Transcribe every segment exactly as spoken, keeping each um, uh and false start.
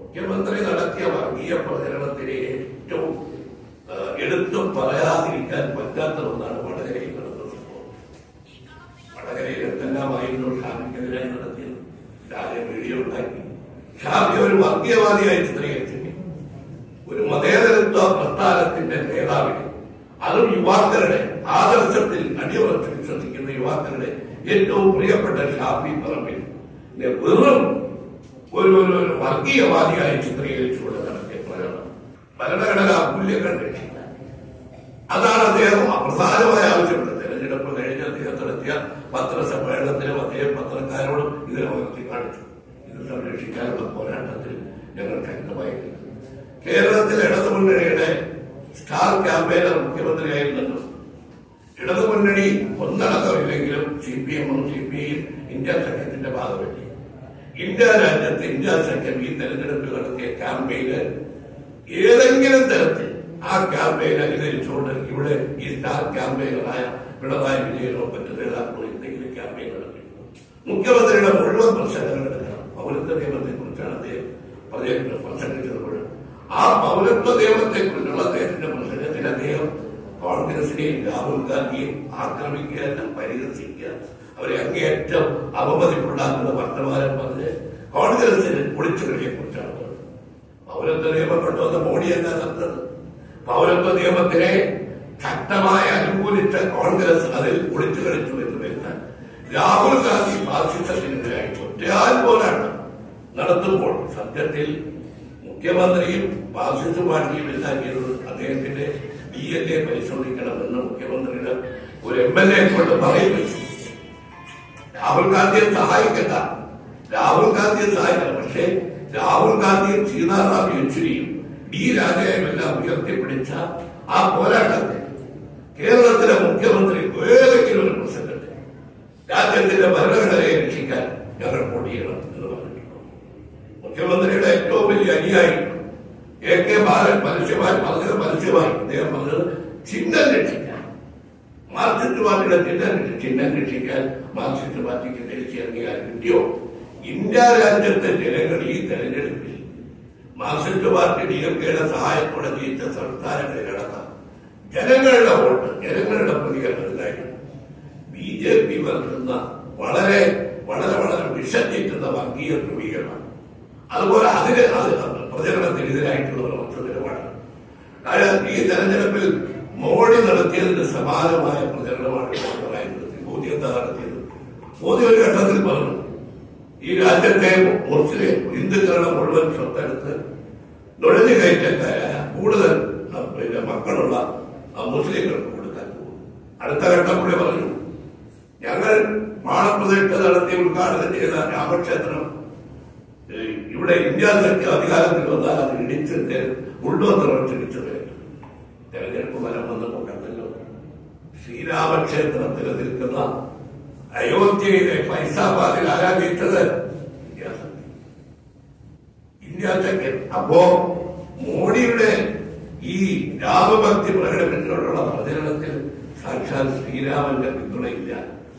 മുഖ്യമന്ത്രി നടത്തിയ വർഗീയ പ്രചരണത്തിന് ഏറ്റവും എടുത്തു പറയാതിരിക്കാൻ പറ്റാത്ത ഒന്നാണ് വടകരയിൽ നടന്ന സംഭവം. വടകരയിൽ എന്തെല്ലാമായിരുന്നു ഷാഫിക്കെതിരായി നടത്തിയത്. ഷാഫി വീഡിയോ ഉണ്ടാക്കി. ഷാഫി ഒരു വർഗീയവാദിയായി ചിത്രീകരിച്ചു. ഒരു മതേതരത്വ പ്രസ്ഥാനത്തിന്റെ നേതാവിനെ, അതും യുവാക്കളുടെ ആദർശത്തിൽ അടിയുറച്ച് വിശ്വസിക്കുന്ന യുവാക്കളുടെ ഏറ്റവും പ്രിയപ്പെട്ട ഷാഫി പറമ്പിൽ വെറും ഒരു ഒരു വർഗീയവാദിയായി ചിത്രീകരിച്ചുകൊണ്ട് നടത്തിയ പ്രകടനം ഭരണഘടനാ മൂല്യങ്ങൾ രക്ഷിക്കാൻ. അതാണ് അദ്ദേഹം പ്രധാനമായി ആവശ്യപ്പെട്ടത്. തെരഞ്ഞെടുപ്പ് കഴിഞ്ഞ് അദ്ദേഹം നടത്തിയ പത്രസമ്മേളനത്തിലും അദ്ദേഹം പത്രക്കാരോടും ഇതിനെ ഉയർത്തി കാണിച്ചു. ഇത് സംരക്ഷിക്കാനുള്ള പോരാട്ടത്തിൽ ഞങ്ങൾ ശക്തമായിരുന്നു. കേരളത്തിൽ ഇടതുമുന്നണിയുടെ സ്റ്റാർ ക്യാമ്പയിനർ മുഖ്യമന്ത്രിയായിരുന്നല്ലോ. ഇടതുമുന്നണി ഒന്നടക്കമില്ലെങ്കിലും സി പി എമ്മും സി പി ഐയും ഇന്ത്യ സഖ്യത്തിന്റെ ഭാഗമല്ലേ. ഇന്ത്യ രാജ്യത്ത് ഇന്ത്യ സഖ്യം ഈ തെരഞ്ഞെടുപ്പ് നടത്തിയ ക്യാമ്പയിന് ഏതെങ്കിലും തരത്തിൽ ആ ക്യാമ്പയിൻ അനുകരിച്ചുകൊണ്ട് ഇവിടെ ഈ സ്റ്റാർ ക്യാമ്പയിനറായ പിണറായി വിജയനോ മറ്റു നേതാക്കളോ എന്തെങ്കിലും ക്യാമ്പയിൻ നടത്തി മുഖ്യമന്ത്രിയുടെ മുഴുവൻ പ്രശ്നങ്ങൾ എടുക്കണം. പൗരത്വ നിയമത്തെ കുറിച്ചാണ് അദ്ദേഹം പ്രസംഗിച്ചത്. ആ പൗരത്വ നിയമത്തെ കുറിച്ചുള്ള അദ്ദേഹത്തിന്റെ പ്രസംഗത്തിൽ അദ്ദേഹം കോൺഗ്രസിനെയും രാഹുൽ ഗാന്ധിയും ആക്രമിക്കുക, പരിഹസിക്കുക, അവരെ അങ്ങേയറ്റം അപമതിപ്പുണ്ടാക്കുന്ന വർത്തമാനം പറഞ്ഞ് കോൺഗ്രസിന് ഒളിച്ചുകളിയെ കുറിച്ചാണ് പറഞ്ഞത്. പൗരത്വ നിയമം കൊണ്ടുവന്ന മോഡിയല്ല നടന്നത്. പൗരത്വ നിയമത്തിനെ ശക്തമായി അനുകൂലിച്ച കോൺഗ്രസ് അതിൽ ഒളിച്ചു കളിച്ചു എന്ന് വരുന്ന രാഹുൽ ഗാന്ധി ഫാസിസത്തിനെതിരായി ഒറ്റയാൽ പോരാട്ടം നടത്തുമ്പോൾ സത്യത്തിൽ മുഖ്യമന്ത്രിയും ഫാസിസ്റ്റ് പാർട്ടിയും എല്ലാം ചെയ്തത് അദ്ദേഹത്തിന്റെ ഡി എൻ എ പരിശോധിക്കണമെന്ന് മുഖ്യമന്ത്രിയുടെ ഒരു എം എൽ എ കൊണ്ട് പറയുന്നു. രാഹുൽ ഗാന്ധിയെ സഹായിക്കണ്ട, രാഹുൽ ഗാന്ധിയെ സഹായിക്കണം. പക്ഷേ രാഹുൽ ഗാന്ധിയും സീതാറാം യെച്ചൂരിയും ഡി രാജയും എല്ലാം ഉയർത്തിപ്പിടിച്ച ആ പോരാട്ടത്തെ കേരളത്തിലെ മുഖ്യമന്ത്രി ഏതെങ്കിലും ഒരു പ്രസംഗത്തിൽ രാജ്യത്തിന്റെ ഭരണഘടനയെ രക്ഷിക്കാൻ ഞങ്ങൾ പൊടിയണം എന്ന് പറഞ്ഞിട്ടുണ്ട്. മുഖ്യമന്ത്രിയുടെ ഏറ്റവും വലിയ അനുയായി എ കെ ബാലൻ പരസ്യമായി പറഞ്ഞത് പരസ്യമായി അദ്ദേഹം പറഞ്ഞത് ചിഹ്നം രക്ഷിക്കാൻ, മാർക്സിസ്റ്റ് പാർട്ടിയുടെ ചിഹ്നം ചിഹ്നം രക്ഷിക്കാൻ മാർക്സിസ്റ്റ് പാർട്ടിക്ക് ദേശീയ അംഗീകാരം കിട്ടിയോ? ഇന്ത്യ രാജ്യത്തെ ജനങ്ങൾ ഈ തെരഞ്ഞെടുപ്പിൽ മാർക്സിസ്റ്റ് പാർട്ടി ഡി എം കെയുടെ സഹായത്തോടെ ജയിച്ച സംസ്ഥാനങ്ങളിലടക്കം ജനങ്ങളുടെ വോട്ട്, ജനങ്ങളുടെ പ്രതികരണം ഉണ്ടായിരുന്നു. ബി ജെ പി വരുന്ന വളരെ വളരെ വളരെ വിഷഞ്ഞിട്ടുന്ന വർഗീയ ധ്രുവീകരണം, അതുപോലെ അതിന് പ്രചരണത്തിനെതിരായിട്ടുള്ള ഒരു ഒറ്റ നിലപാടാണ്. കാരണം ഈ തെരഞ്ഞെടുപ്പിൽ മോഡി നടത്തിയതിന്റെ സമാനമായ പ്രചരണമാണ് പറയുന്നത്. മോദി എന്താ നടത്തിയത്? മോദി ഒരു ഘട്ടത്തിൽ പറഞ്ഞു, ഈ രാജ്യത്തെ മുസ്ലിം ഹിന്ദുക്കളുടെ മുഴുവൻ സ്വത്തെടുത്ത് നുഴഞ്ഞു കയറ്റക്കാരായ കൂടുതൽ പിന്നെ മക്കളുള്ള മുസ്ലിങ്ങൾക്ക് കൊടുക്കാൻ പോകും. അടുത്ത ഘട്ടം കൂടെ പറഞ്ഞു, ഞങ്ങൾ മാണപ്രതിഷ്ഠ നടത്തി ഉദ്ഘാടനം ചെയ്ത രാമക്ഷേത്രം ഇവിടെ ഇന്ത്യ സഖ്യ അധികാരത്തിൽ വന്നാൽ അത് ഇടിച്ചിട്ട് ബുൾഡോസർ ഇടിച്ചത്. തെരഞ്ഞെടുപ്പ് ഫലം വന്നപ്പോൾ കണ്ടല്ലോ, ശ്രീരാമക്ഷേത്രത്തിൽ നിൽക്കുന്ന അയോധ്യയിലെ ഫൈസാബാദിൽ ആരാധിച്ചത് ഇന്ത്യ സഖ്യം, ഇന്ത്യ സഖ്യം. അപ്പോ മോഡിയുടെ ഈ രാമഭക്തി പ്രകടനത്തിലുള്ള പ്രചരണത്തിൽ സാക്ഷാൽ ശ്രീരാമന്റെ പിന്തുണയില്ല.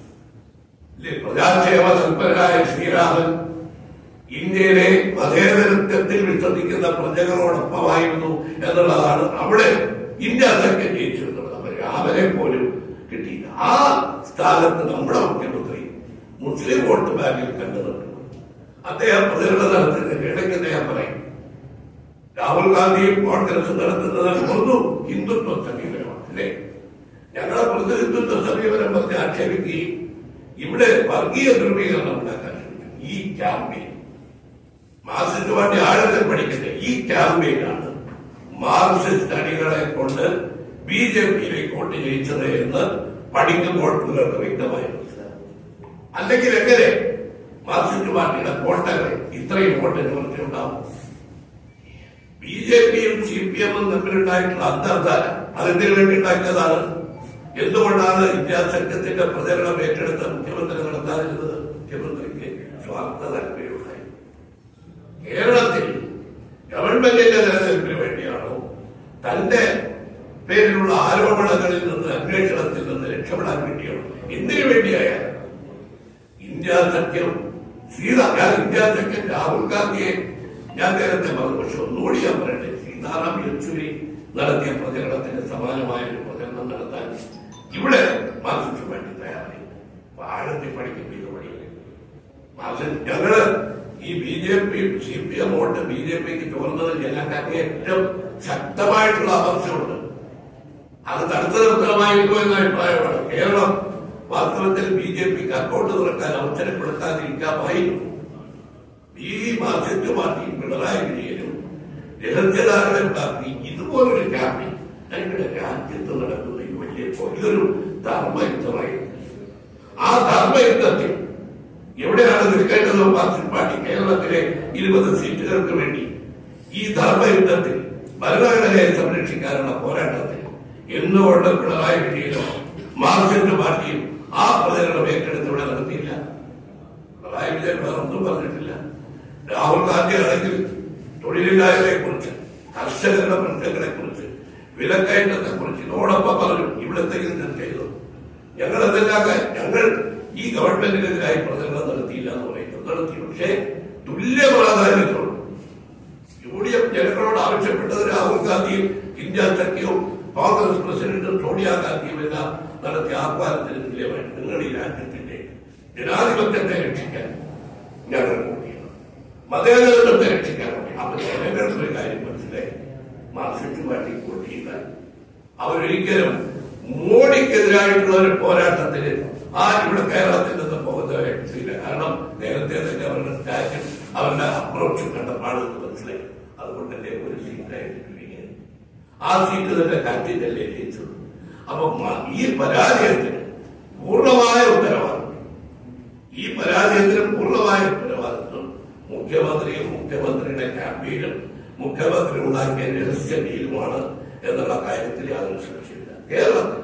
പ്രജാക്ഷേമ തൽപരനായ ശ്രീരാമൻ ഇന്ത്യയിലെ മതേതരത്വത്തിൽ വിശ്വസിക്കുന്ന പ്രജകളോടൊപ്പമായിരുന്നു എന്നുള്ളതാണ് അവിടെ ഇന്ത്യ സഖ്യം ജയിച്ചു എന്നുള്ളത്. അവർ രാമനെ പോലും കിട്ടിയില്ല. ആ സ്ഥാനത്ത് നമ്മുടെ മുഖ്യമന്ത്രി മുസ്ലിം വോട്ട് ബാങ്കിൽ കണ്ടുനിന്നു. അദ്ദേഹം പ്രചരണം നടത്തുന്നതിന് ഇടയ്ക്ക് അദ്ദേഹം പറയും, രാഹുൽ ഗാന്ധിയും കോൺഗ്രസ് നടത്തുന്നത് പൊതു ഹിന്ദുത്വ സമീപനമാണ് അല്ലേ? ഞങ്ങളെ പൊതു ഹിന്ദുത്വ സമീപനം പറഞ്ഞ് ആക്ഷേപിക്കുകയും ഇവിടെ വർഗീയ ധ്രുവീകരണം ഉണ്ടാക്കാൻ ശ്രമിച്ചു. ഈ ക്യാമ്പയിൻ മാർക്സിസ്റ്റ് പാർട്ടി ആഴത്തിൽ പഠിക്കുന്നത് ഈ ക്യാമ്പയിനാണ് മാർക്സിസ്റ്റ് അണികളെ കൊണ്ട് ബി ജെ പിയിലേക്ക് വോട്ട് ജയിച്ചത് എന്ന് പഠിക്കുമ്പോൾ നിങ്ങൾക്ക് വ്യക്തമായി മനസ്സിലാകും. അല്ലെങ്കിൽ എങ്ങനെ മാർക്സിസ്റ്റ് പാർട്ടിയുടെ കോട്ടകൾ ഇത്രയും വോട്ടിന് കുറച്ചുണ്ടാവും? ബി ജെ പിയും സി പി എമ്മും തമ്മിലുണ്ടായിട്ടുള്ള അന്തർധാര അതിന് വേണ്ടി ഉണ്ടാക്കിയതാണ്. എന്തുകൊണ്ടാണ് ഇന്ത്യ സഖ്യത്തിന്റെ പ്രചരണം ഏറ്റെടുത്ത മുഖ്യമന്ത്രി നടത്താതിരുന്നത്? മുഖ്യമന്ത്രിക്ക് സ്വാർത്ഥ താല്പര്യമുണ്ടായി. കേരളത്തിൽ ഗവൺമെന്റിന്റെ നിലനിൽപ്പിന് വേണ്ടിയാണോ, തന്റെ പേരിലുള്ള ആരോപണങ്ങളിൽ നിന്ന് അന്വേഷണത്തിൽ നിന്ന് രക്ഷപ്പെടാൻ വേണ്ടിയാണോ, എന്തിനു വേണ്ടിയായാലും ഇന്ത്യ സഖ്യം സീത ഇന്ത്യ സഖ്യം രാഹുൽ ഗാന്ധിയെ ഞാൻ നേരത്തെ പറഞ്ഞു. പക്ഷെ ഒന്നുകൂടി ഞാൻ പറയട്ടെ, സീതാറാം യെച്ചൂരി നടത്തിയ പ്രചരണത്തിന് സമാനമായ ഒരു പ്രചരണം നടത്താൻ ഇവിടെ മാർക്സിസ്റ്റ് പാർട്ടി തയ്യാറായി. ആഴത്തിൽ പഠിക്കും ഇത് വഴി മാർക്സിസ്റ്റ് ഞങ്ങള് ഈ B J P C P M vote B J പിക്ക് ചോർന്നത് ഞങ്ങൾക്ക് ഏറ്റവും ശക്തമായിട്ടുള്ള അമർച്ചയുണ്ട്. അത് തടുത്തു നിർത്തണമായിരിക്കും എന്ന അഭിപ്രായമാണ്. കേരളം വാസ്തവത്തിൽ ബി ജെ പിക്ക് അക്കൗണ്ട് തുറക്കാൻ അവസരപ്പെടുത്താതിരിക്കാമായിരുന്നു. ഈ മാർക്സിസ്റ്റ് പാർട്ടിയും പിണറായി വിജയനും രഹസ്യധാരണ ഉണ്ടാക്കി ഇതുപോലൊരു ക്യാമ്പി ഞങ്ങളുടെ രാജ്യത്ത് നടക്കുന്ന ഈ വലിയ വലിയൊരു ധർമ്മയുദ്ധമായിരുന്നു. ആ ധർമ്മയുദ്ധത്തിൽ എവിടെയാണ് നിൽക്കേണ്ടത്? മാർക്സിസ്റ്റ് പാർട്ടി കേരളത്തിലെ ഇരുപത് സീറ്റുകൾക്ക് വേണ്ടി ഈ ധർമ്മയുദ്ധത്തിൽ ഭരണഘടനയെ സംരക്ഷിക്കാനുള്ള പോരാട്ടത്തിൽ എന്തുകൊണ്ട് പിണറായി വിജയനും മാർക്സിസ്റ്റ് പാർട്ടിയും ആ പ്രചരണം ഏറ്റെടുത്ത് ഇവിടെ നടത്തിയില്ല? പിണറായി വിജയൻ വേറൊന്നും പറഞ്ഞിട്ടില്ല. രാഹുൽ ഗാന്ധി ആണെങ്കിൽ തൊഴിലില്ലായ്മയെ കുറിച്ച്, കർഷകരുടെ പ്രശ്നങ്ങളെ കുറിച്ച്, വിലക്കയറ്റത്തെ കുറിച്ച് ഇതോടൊപ്പം പറഞ്ഞു. ഇവിടുത്തെ ഇത് ചെയ്തു. ഞങ്ങൾ എന്തെല്ലാം ഞങ്ങൾ ഈ ഗവൺമെന്റിനെതിരായി പ്രചരണം നടത്തിയില്ല എന്ന് പറയുന്നത് നടത്തി. പക്ഷേ തുല്യ പ്രാധാന്യത്തോട് യു ഡി എഫ് ജനങ്ങളോട് ആവശ്യപ്പെട്ടത് രാഹുൽ ഗാന്ധിയും ഇന്ത്യ സഖ്യവും കോൺഗ്രസ് പ്രസിഡന്റും സോണിയാഗാന്ധിയും എല്ലാം നടത്തിയ ആഹ്വാനത്തിന് തുല്യമായിട്ട് നിങ്ങൾ ഈ രാജ്യത്തിന്റെ ജനാധിപത്യത്തെ രക്ഷിക്കാൻ ഞങ്ങൾ കൂടിയാണ്, മതേതരത്വത്തെ രക്ഷിക്കാൻ കൂടി. അപ്പൊ ജനങ്ങൾക്ക് ഒരു കാര്യം മനസ്സിലായി, മാർക്സിസ്റ്റ് പാർട്ടി കൂട്ടിയില്ല. അവരൊരിക്കലും മോഡിക്കെതിരായിട്ടുള്ള ഒരു പോരാട്ടത്തിന് ആ ഇവിടെ കേരളത്തിൽ നിന്ന് പോകുന്നവരെ ചെയ്യില്ല. കാരണം നേരത്തെ തന്നെ അവരുടെ സ്റ്റാറ്റും അവരുടെ അപ്രോച്ചും കണ്ടപ്പാടെന്ന് മനസ്സിലായി. അതുകൊണ്ട് തന്നെ ഒരു സീറ്റായിട്ട് ആ സീറ്റ് തന്നെ കാറ്റിട്ടല്ലേ ജയിച്ചത്. അപ്പൊ ഈ പരാജയത്തിന് പൂർണ്ണമായ ഉത്തരവാദിത്വം ഈ പരാജയത്തിന് പൂർണ്ണമായ ഉത്തരവാദിത്വം മുഖ്യമന്ത്രിയും മുഖ്യമന്ത്രിയുടെ ക്യാമ്പയിനും മുഖ്യമന്ത്രി ഉണ്ടാക്കിയ രഹസ്യ ഡീലുമാണ് എന്നുള്ള കാര്യത്തിൽ യാതൊരു സംശയമില്ല. കേരളത്തിൽ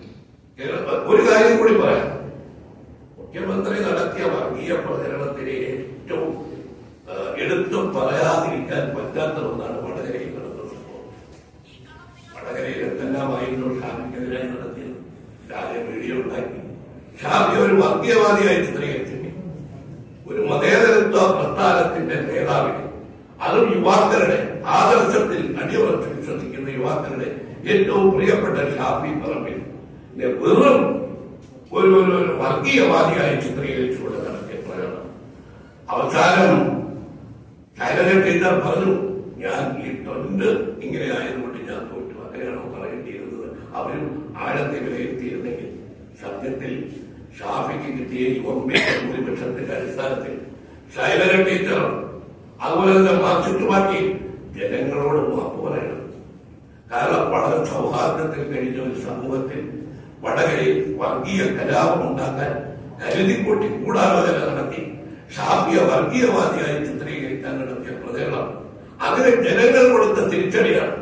ഒരു കാര്യം കൂടി പറയാം. മുഖ്യമന്ത്രി നടത്തിയ വർഗീയ പ്രചരണത്തിന് ഏറ്റവും എടുത്തും പറയാതിരിക്കാൻ പറ്റാത്ത ഒന്നാണ് വടകരയിൽ നടന്ന സംഭവം. വടകരയിൽ എന്തെല്ലാമായിരുന്നു ഷാഫിക്കെതിരായി നടത്തിയത്. ഷാഫി വീഡിയോ ഉണ്ടാക്കി. ഷാഫി ഒരു വർഗീയവാദിയായി ചിത്രീകരിച്ചിട്ട് ഒരു മതേതരത്വ പ്രസ്ഥാനത്തിന്റെ നേതാവിനെ, അതും യുവാക്കളുടെ ആദർശത്തിൽ അടിയുറച്ച് വിശ്വസിക്കുന്ന യുവാക്കളുടെ ഏറ്റവും പ്രിയപ്പെട്ട ഷാഫി പറമ്പിൽ വെറും ഒരു ഒരു വർഗീയവാദിയായി ചിത്രീകരിച്ചുകൊണ്ട് നടത്തിയ പ്രകടനം. അവസാനം ശൈലജ ടീച്ചർ പറഞ്ഞു, ഞാൻ ഈ തൊണ്ട് ഇങ്ങനെ ആയതുകൊണ്ട് ഞാൻ തോറ്റു. അങ്ങനെയാണോ പറയേണ്ടിയിരുന്നത്? അവരും ആഴത്തെ വിലയിരുത്തിയിരുന്നെങ്കിൽ സത്യത്തിൽ ഷാഫിക്ക് കിട്ടിയ ഈ ഒമ്പത് ഭൂരിപക്ഷത്തിന്റെ അടിസ്ഥാനത്തിൽ ശൈലജ ടീച്ചർ അതുപോലെ തന്നെ മാർക്സിസ്റ്റ് പാർട്ടി ജനങ്ങളോട് മാപ്പ് പറയണം. കാരണം വളരെ സൗഹാർദ്ദത്തിൽ കഴിഞ്ഞ ഒരു സമൂഹത്തിൽ വടകരയിൽ വർഗീയ കലാപം ഉണ്ടാക്കാൻ കരുതിക്കൂട്ടി ഗൂഢാലോചന നടത്തി ഷാഫിയെ വർഗീയവാദിയായി ചിത്രീകരിക്കാൻ നടത്തിയ പ്രചരണം അതിന് ജനങ്ങൾ കൊടുത്ത തിരിച്ചടിയാണ്.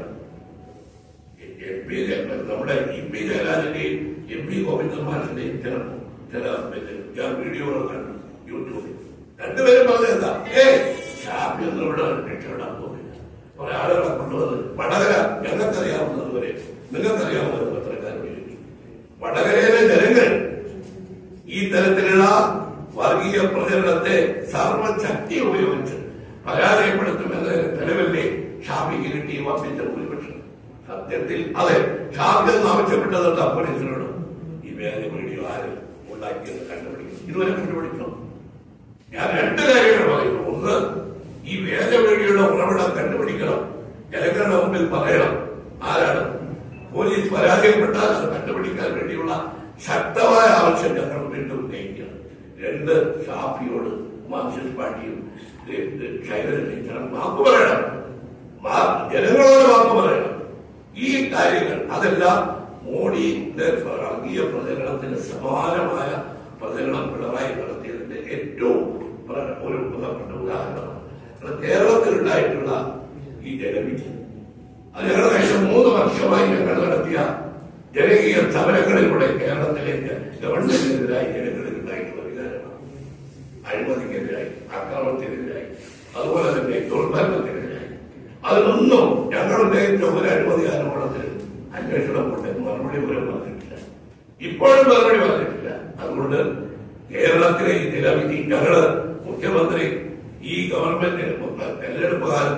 എം പി നമ്മുടെ ഇ പി ജയരാജന്റെയും എം പി ഗോവിന്ദൻ മാഷിന്റെയും ചില ചില ഞാൻ വീഡിയോകൾ കണ്ടു യൂട്യൂബിൽ. രണ്ടുപേരും പറഞ്ഞതെന്താ, ഏ ഷാഫി ഒന്നും ഇവിടെ രക്ഷപ്പെടാൻ പോകുന്നില്ല. കുറെ ആളുകളെ കൊണ്ടുവന്ന് വടകര ഞങ്ങൾക്കറിയാവുന്നതുവരെ നിങ്ങൾക്കറിയാവുന്നത് പത്രക്കാരോട് ചോദിച്ചു. വടകരയിലെ ജനങ്ങൾ ഈ തരത്തിലുള്ള വർഗീയ പ്രചരണത്തെ സർവശക്തി ഉപയോഗിച്ച് പരാജയപ്പെടുത്തുമെന്ന് തെളിവല്ലേ ഷാഫിക്ക് കിട്ടി വമ്പിച്ച ഭൂരിപക്ഷം. സത്യത്തിൽ അതെ, ഷാഫി എന്ന് ആവശ്യപ്പെട്ടത് പോലീസിനോട് ഈ വേദ വീഡിയോ ആര് ഉണ്ടാക്കിയെന്ന് കണ്ടുപിടിക്കും. ഇതുവരെ കണ്ടുപിടിച്ചോ? ഞാൻ രണ്ട് കാര്യങ്ങൾ പറയുന്നു. ഒന്ന്, ഈ വേദ വീഡിയോയുടെ ഉറവിടം കണ്ടുപിടിക്കണം, ജനങ്ങളുടെ മുമ്പിൽ പറയണം. ആരാണ്? പോലീസ് പരാജയപ്പെട്ടാൽ അത് കണ്ടുപിടിക്കാൻ വേണ്ടിയുള്ള ശക്തമായ ആവശ്യം ഞങ്ങൾ വീണ്ടും ഉന്നയിക്കുകയാണ്. രണ്ട്, ഷാഫിയോട് മാർക്സിസ്റ്റ് പാർട്ടിയും ശൈലജ ടീച്ചറും മാപ്പ് പറയണം, ജനങ്ങളോട് മാപ്പ് പറയണം. ഈ കാര്യങ്ങൾ അതെല്ലാം മോഡിയുടെ വർഗീയ പ്രചരണത്തിന് സമാനമായ പ്രചരണം പിണറായി നടത്തിയതിന്റെ ഏറ്റവും ഒരു പ്രധാനപ്പെട്ട ഉദാഹരണമാണ് കേരളത്തിലുണ്ടായിട്ടുള്ള ഈ ജനവിധി. അത് ഞങ്ങൾ കഴിഞ്ഞ മൂന്ന് വർഷമായി ഞങ്ങൾ നടത്തിയ ജനകീയ സമരങ്ങളിലൂടെ കേരളത്തിലേക്ക് ഗവൺമെന്റിനെതിരായി ജനങ്ങളിലുണ്ടായിട്ടുള്ള വികാരമാണ്. അഴിമതിക്കെതിരായി, അക്രമത്തിനെതിരായി, അതുപോലെ തന്നെ ദുർഭരണത്തിനെതിരായി. അതിനൊന്നും ഞങ്ങൾ ഉന്നയിച്ച ഒരു അഴിമതി ആരോപണത്തിന് അന്വേഷണം കൊണ്ട് മറുപടി പോലും പറഞ്ഞിട്ടില്ല, ഇപ്പോഴും മറുപടി പറഞ്ഞിട്ടില്ല. അതുകൊണ്ട് കേരളത്തിലെ ഈ നിലവിധി ഞങ്ങള് മുഖ്യമന്ത്രി ഈ ഗവൺമെന്റിന് തെരഞ്ഞെടുപ്പ് കാലത്ത്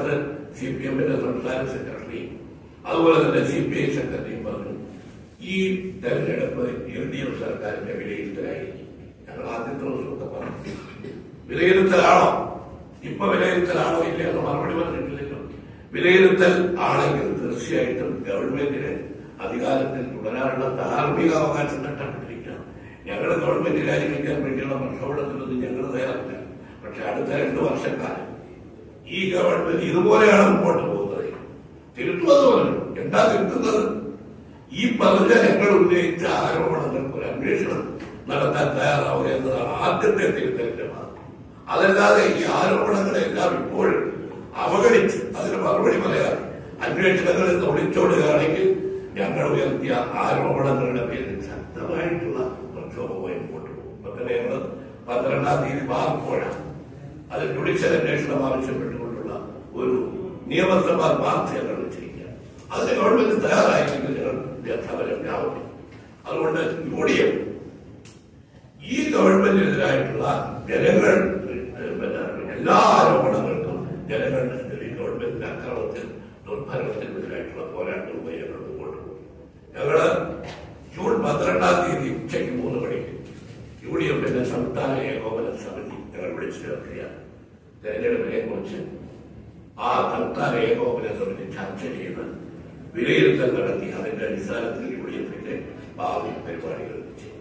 സി പി എമ്മിന്റെ സംസ്ഥാന സെക്രട്ടറിയും അതുപോലെ തന്നെ സി പി ഐ സെക്രട്ടറിയും പറഞ്ഞു ഈ തെരഞ്ഞെടുപ്പ് എൽ ഡി എഫ് സർക്കാരിന്റെ വിലയിരുത്തലായിരിക്കും. ഞങ്ങൾ ആദ്യത്തെ ദിവസമൊക്കെ പറഞ്ഞു വിലയിരുത്തലാണോ, ഇപ്പൊ വിലയിരുത്തലാണോ ഇല്ല എന്ന് മറുപടി പറഞ്ഞിട്ടില്ലല്ലോ. വിലയിരുത്തൽ ആണെങ്കിൽ തീർച്ചയായിട്ടും ഗവൺമെന്റിന് അധികാരത്തിൽ തുടരാനുള്ള ധാർമ്മിക അവകാശം നഷ്ടപ്പെട്ടിരിക്കണം. ഞങ്ങൾ ഗവൺമെന്റ് രാജിവെക്കാൻ വേണ്ടിയുള്ള പ്രക്ഷോഭത്തിലൊന്നും ഞങ്ങൾ തയ്യാറില്ല. പക്ഷെ അടുത്ത രണ്ടു വർഷക്കാലം ഈ ഗവൺമെന്റ് ഇതുപോലെയാണ് മുമ്പോട്ട് പോകുന്നത്. തിരുത്തുമെന്ന് പറഞ്ഞു. എന്താ തിരുത്തുന്നത്? ഈ പറഞ്ഞ ഞങ്ങൾ ഉന്നയിച്ച ആരോപണങ്ങൾക്ക് ഒരു അന്വേഷണം നടത്താൻ തയ്യാറാവുക എന്നതാണ് ആദ്യത്തെ തിരുത്തലിന്റെ ഭാഗം. അതല്ലാതെ ഈ ആരോപണങ്ങളെല്ലാം ഇപ്പോഴും അവഗണിച്ച് അതിന് മറുപടി പറയാൻ അന്വേഷണങ്ങളിൽ നിന്ന് ഒളിച്ചോടുകയാണെങ്കിൽ ഞങ്ങൾ ഉയർത്തിയ ആരോപണങ്ങളുടെ പേരിൽ ശക്തമായിട്ടുള്ള പ്രക്ഷോഭമായി മുമ്പോട്ട് പോകും. ഇപ്പൊ തന്നെ ഞങ്ങൾ പന്ത്രണ്ടാം തീയതി മാർപ്പോഴാണ് അതിൽ ജുഡീഷ്യൽ അന്വേഷണം ആവശ്യപ്പെട്ടുകൊണ്ടുള്ള ഒരു നിയമസഭാ വാർത്ത ഞങ്ങൾ വെച്ചിരിക്കുക. അതിന് ഗവൺമെന്റ് തയ്യാറായെങ്കിൽ ഞങ്ങൾ യഥാപരം വ്യാപനം. അതുകൊണ്ട് യു ഡി എഫ് ഈ ഗവൺമെന്റിനെതിരായിട്ടുള്ള ജനങ്ങൾ എല്ലാ ആരോപണങ്ങൾക്കും ജനങ്ങളുടെ ഗവൺമെന്റിന്റെ അക്രമത്തിൽ ദുർഭരണത്തിനെതിരായിട്ടുള്ള പോരാട്ടവുമായി ഞങ്ങൾ മുമ്പോട്ട് പോകും. ഞങ്ങള് ജൂൺ പന്ത്രണ്ടാം തീയതി ഉച്ചയ്ക്ക് മൂന്ന് മണിക്ക് യു ഡി എഫിന്റെ സംസ്ഥാന ഏകോപന സമിതി ഞങ്ങൾ വിളിച്ചു ചേർക്കുകയാണ്. തെരഞ്ഞെടുപ്പിനെ കുറിച്ച് ആ സംസ്ഥാന ഏകോപന സമിതി ചർച്ച ചെയ്ത് വിലയിരുത്തൽ നടത്തി അതിന്റെ അടിസ്ഥാനത്തിൽ യു ഡി എഫിന്റെ ഭാവി പരിപാടികൾ ചെയ്യും.